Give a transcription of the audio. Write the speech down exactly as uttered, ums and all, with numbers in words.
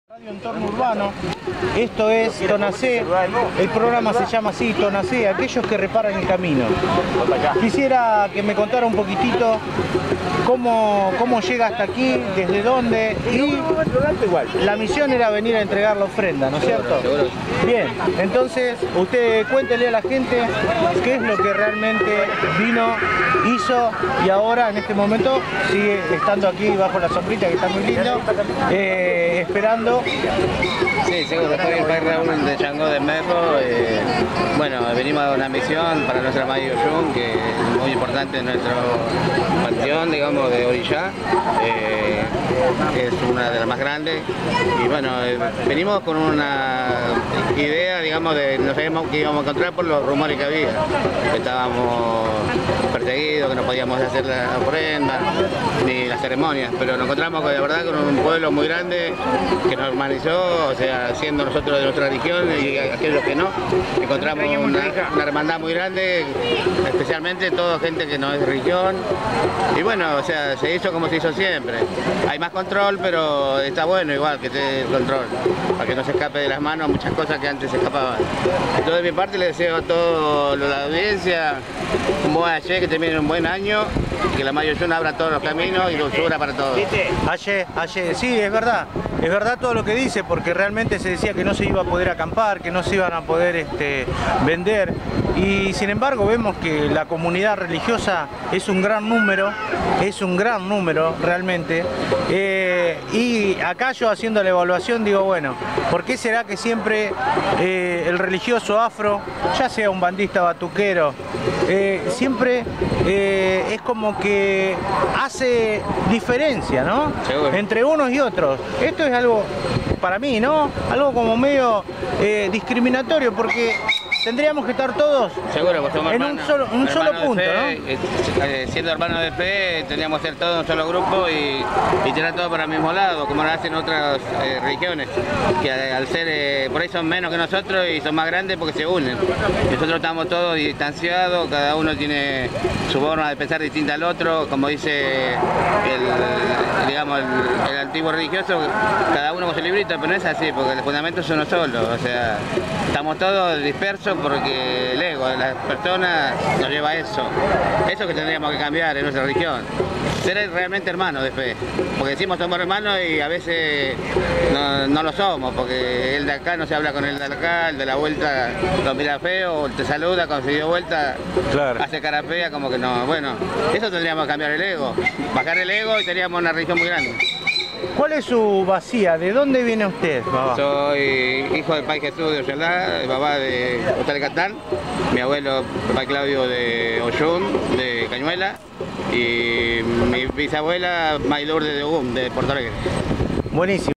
Radio Entorno Urbano, esto es Tonacé, el programa se llama así, Tonacé, aquellos que reparan el camino. Quisiera que me contara un poquitito cómo, cómo llega hasta aquí, desde dónde, y la misión era venir a entregar la ofrenda, ¿no es cierto? Bien, entonces usted cuéntele a la gente qué es lo que realmente vino, hizo y ahora en este momento sigue estando aquí bajo la sombrita que está muy lindo, eh, esperando. Sí, seguro, soy el padre Raúl de Changó de Merlo. Eh, bueno, venimos a una misión para nuestra Mayo Yun, que es muy importante en nuestra panteón, digamos, de Orillá. Eh, es una de las más grandes. Y bueno, eh, venimos con una idea, digamos, de no sabíamos qué íbamos a encontrar por los rumores que había. Que estábamos perseguidos, que no podíamos hacer la ofrenda ni las ceremonias, pero nos encontramos de verdad con un pueblo muy grande que nos humanizó, o sea, siendo nosotros de nuestra religión y aquellos que no, encontramos una, una hermandad muy grande, especialmente toda gente que no es religión, y bueno, o sea, se hizo como se hizo siempre. Hay más control, pero está bueno igual que esté el control, para que no se escape de las manos muchas cosas que antes se escapaban. Entonces, de mi parte, le deseo a toda la audiencia un buen ayer, que termine un buen año, que la Mayo Yun abra todos los caminos y dulzura para todos. Ayer, ayer, sí, es verdad, es verdad todo lo que dice, porque realmente se decía que no se iba a poder acampar, que no se iban a poder este, vender, y sin embargo vemos que la comunidad religiosa es un gran número, es un gran número realmente, eh, y acá yo haciendo la evaluación digo, bueno, ¿por qué será que siempre eh, el religioso afro, ya sea un bandista batuquero, eh, siempre eh, es como que hace diferencia, ¿no? Seguro. Entre unos y otros? Esto es algo, para mí, ¿no? Algo como medio eh, discriminatorio, porque tendríamos que estar todos Seguro, pues somos en hermanos, un solo, un solo punto, fe, ¿no? eh, eh, siendo hermanos de fe, tendríamos que ser todos un solo grupo y, y tirar todo para el mismo lado, como lo hacen otras eh, religiones, que al ser, eh, por ahí son menos que nosotros y son más grandes porque se unen. Nosotros estamos todos distanciados, cada uno tiene su forma de pensar distinta al otro, como dice el, digamos, el, el antiguo religioso, cada uno con su librito, pero no es así, porque el fundamento es uno solo, o sea, estamos todos dispersos porque el ego de las personas nos lleva a eso. Eso que tendríamos que cambiar en nuestra religión. Ser realmente hermanos de fe. Porque decimos somos hermanos y a veces no, no lo somos, porque el de acá no se habla con el de acá, el de la vuelta lo mira feo, te saluda, cuando se dio vuelta, claro, hace cara fea, como que no. Bueno, eso tendríamos que cambiar el ego. Bajar el ego y teníamos una religión muy grande. ¿Cuál es su vacía? ¿De dónde viene usted, papá? Soy hijo del Pai Jesús de Ollaldá, el papá de Hotel Catán, mi abuelo Pai Claudio de Oyún, de Cañuela, y mi bisabuela May Lourdes de Ogún, de Porto Alegre. Buenísimo.